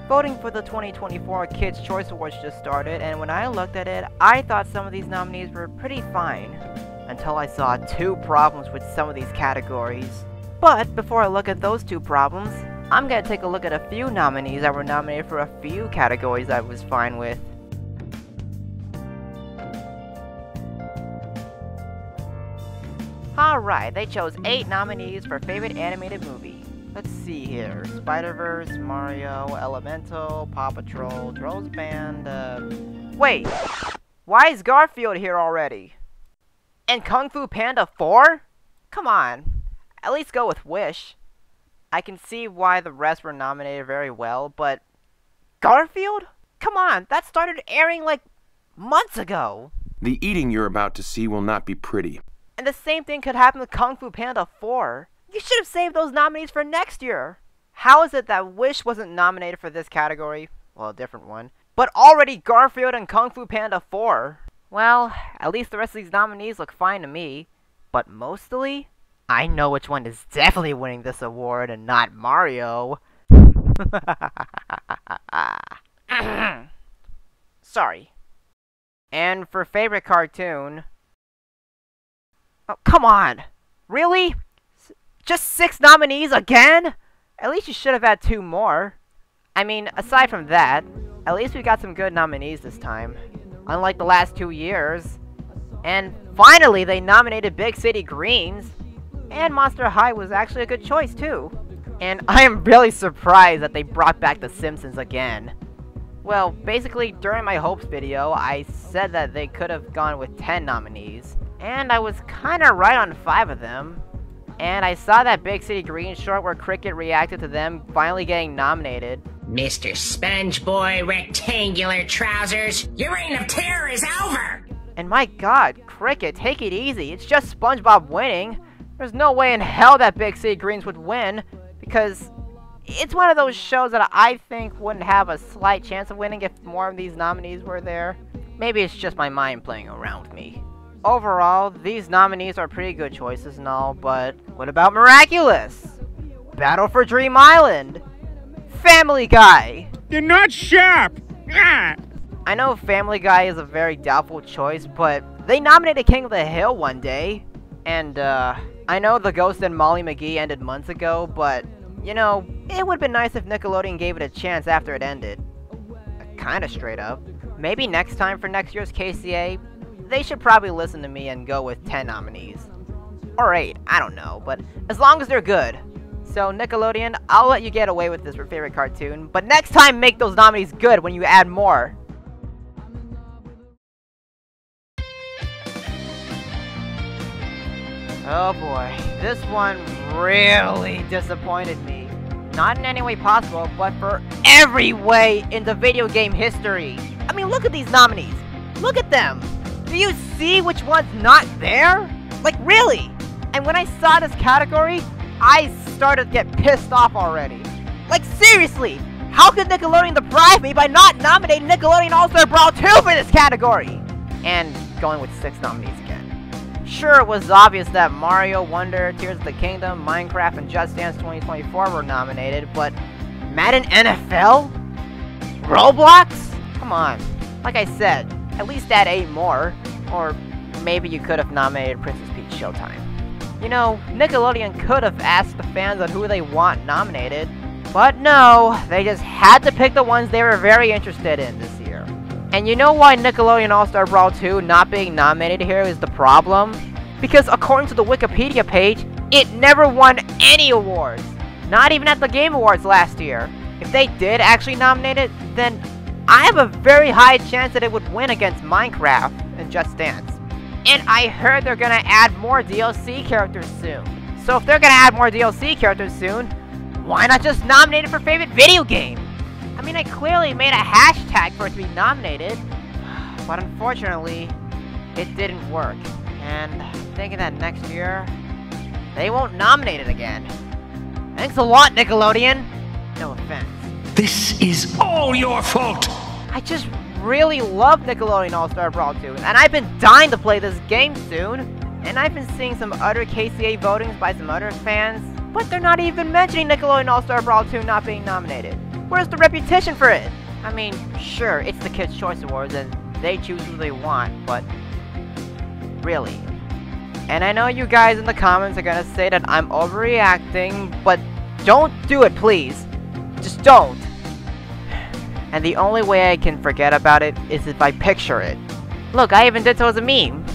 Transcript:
Voting for the 2024 Kids' Choice Awards just started, and when I looked at it, I thought some of these nominees were pretty fine. Until I saw two problems with some of these categories. But before I look at those two problems, I'm gonna take a look at a few nominees that were nominated for a few categories I was fine with. Alright, they chose 8 nominees for Favorite Animated Movie. Let's see here. Spider-Verse, Mario, Elemental, Paw Patrol, Trolls Band, Wait! Why is Garfield here already? And Kung Fu Panda 4? Come on. At least go with Wish. I can see why the rest were nominated very well, but... Garfield? Come on, that started airing like months ago. The eating you're about to see will not be pretty. And the same thing could happen with Kung Fu Panda 4. You should have saved those nominees for next year. How is it that Wish wasn't nominated for this category? Well, a different one. But already Garfield and Kung Fu Panda 4. Well, at least the rest of these nominees look fine to me. But mostly, I know which one is definitely winning this award and not Mario. Sorry. And for favorite cartoon... Oh, come on! Really? Just 6 nominees again? At least you should have had 2 more. I mean, aside from that, at least we got some good nominees this time. Unlike the last 2 years. And finally, they nominated Big City Greens. And Monster High was actually a good choice, too. And I am really surprised that they brought back The Simpsons again. Well, basically, during my hopes video, I said that they could have gone with 10 nominees. And I was kinda right on 5 of them. And I saw that Big City Greens short where Cricket reacted to them finally getting nominated. Mr. Sponge Boy Rectangular Trousers, your reign of terror is over! And my god, Cricket, take it easy. It's just SpongeBob winning. There's no way in hell that Big City Greens would win, because it's one of those shows that I think wouldn't have a slight chance of winning if more of these nominees were there. Maybe it's just my mind playing around with me. Overall, these nominees are pretty good choices and all, but what about Miraculous? Battle for Dream Island? Family Guy? You're not sharp! Ah! I know Family Guy is a very doubtful choice, but they nominated King of the Hill one day. And, I know The Ghost and Molly McGee ended months ago, but, you know, it would've been nice if Nickelodeon gave it a chance after it ended. Kinda straight up. Maybe next time for next year's KCA, they should probably listen to me and go with 10 nominees. Or 8, I don't know, but as long as they're good. So Nickelodeon, I'll let you get away with this for favorite cartoon, but next time make those nominees good when you add more. Oh boy, this one really disappointed me. Not in any way possible, but for every way in the video game history. I mean, look at these nominees. Look at them. Do you see which one's not there? Like, really? And when I saw this category, I started to get pissed off already. Like, seriously, how could Nickelodeon deprive me by not nominating Nickelodeon All-Star Brawl 2 for this category? And going with 6 nominees again. Sure, it was obvious that Mario, Wonder, Tears of the Kingdom, Minecraft, and Just Dance 2024 were nominated, but Madden NFL? Roblox? Come on. Like I said, at least add 8 more. Or maybe you could have nominated Princess Peach Showtime. You know, Nickelodeon could have asked the fans on who they want nominated, but no, they just had to pick the ones they were very interested in this year. And you know why Nickelodeon All-Star Brawl 2 not being nominated here is the problem? Because according to the Wikipedia page, it never won any awards. Not even at the Game Awards last year. If they did actually nominate it, then I have a very high chance that it would win against Minecraft and Just Dance. And I heard they're gonna add more DLC characters soon. So if they're gonna add more DLC characters soon, why not just nominate it for favorite video game? I mean, I clearly made a hashtag for it to be nominated, but unfortunately, it didn't work. And I'm thinking that next year, they won't nominate it again. Thanks a lot, Nickelodeon. No offense. This is all your fault! I just really love Nickelodeon All-Star Brawl 2, and I've been dying to play this game soon. And I've been seeing some other KCA votings by some other fans, but they're not even mentioning Nickelodeon All-Star Brawl 2 not being nominated. Where's the reputation for it? I mean, sure, it's the Kids' Choice Awards and they choose who they want, but really. And I know you guys in the comments are gonna say that I'm overreacting, but don't do it, please. Just don't. And the only way I can forget about it is if I picture it. Look, I even did so as a meme.